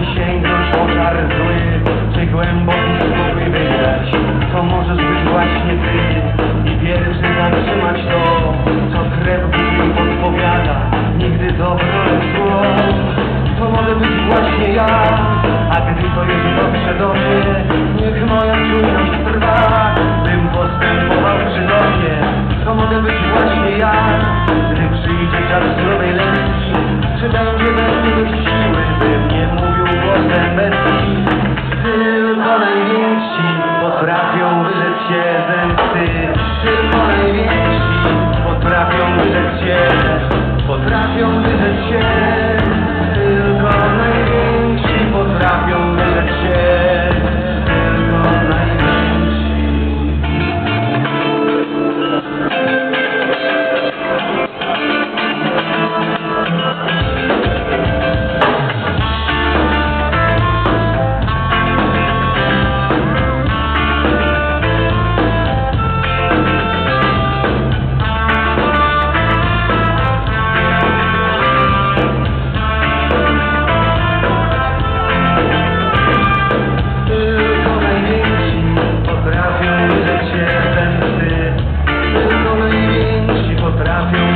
sięgnąć po czar zły, czy głęboki spokój wygrać, to możesz być właśnie ty i pierwszy zatrzymać to, co krew mi podpowiada, nigdy dobro lecz zło. To może być właśnie ja, a gdy to już dotrze do mnie, niech moja czujność trwa, bym postępował przy tobie. To może być właśnie ja, gdy przyjdzie czas zdrowej lęki, czy będzie we mnie dość siły, bym nie mówił głosem bestii. Tylko najwięksi potrafią wyrzec się zemsty, tylko najwięksi potrafią wyrzec się, potrafią wyrzec się. Tylko najwięksi potrafią wyrzec się, tylko najwięksi. Potrafią